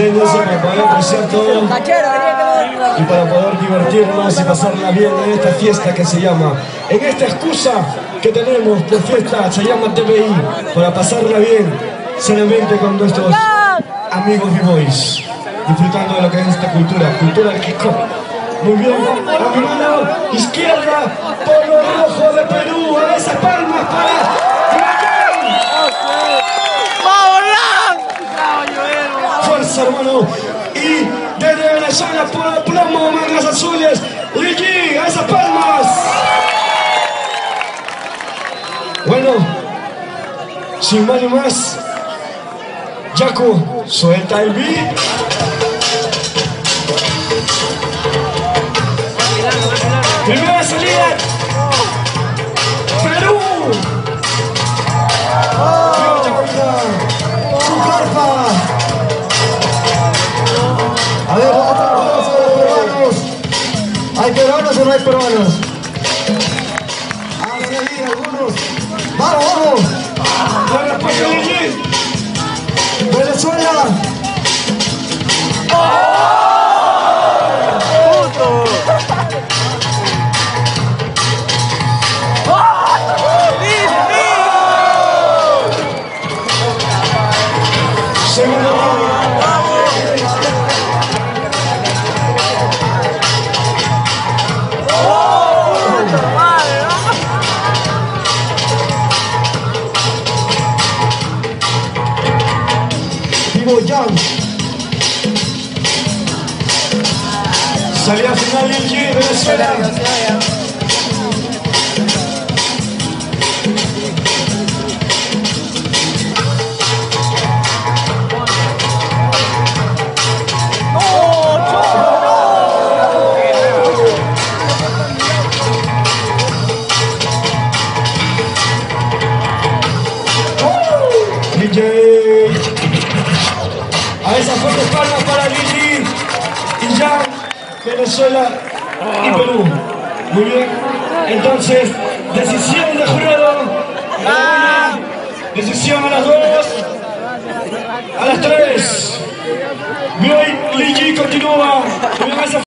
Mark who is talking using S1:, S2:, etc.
S1: siéntense para poder apreciar todo y para poder divertirnos y pasarla bien en esta fiesta que se llama, en esta excusa que tenemos de fiesta, se llama TPI, para pasarla bien, solamente con nuestros amigos B-Boys, disfrutando de lo que es esta cultura del hip hop. Muy bien, a mi mano izquierda, Polo Rojo de Perú, a esas palmas para... Fuerza, hermano. Y desde Venezuela, por plomo, mangas azules, Luigi, a esas palmas. Bueno, sin más ni más, Yaku, suelta el beat. Primera salida, Perú. Su carpa. A ver, otros peruanos. ¿Hay peruanos o no hay peruanos? A ver, ahí, algunos. ¡Vamos, vamos! La respuesta de allí. Venezuela. Young. Salida final de Venezuela. A esas fuertes palmas para Gigi y Jan, Venezuela y Perú. Muy bien. Entonces, decisión de jurado. Decisión a las 2, a las 3. Bien, Gigi continúa.